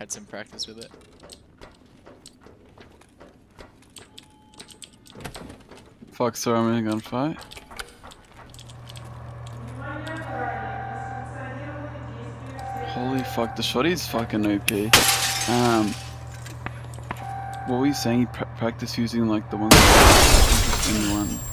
had some practice with it. Fuck, sorry, I'm in a gunfight. Holy fuck, the shotty's fucking OP. What were you saying? You practice using like the one in one.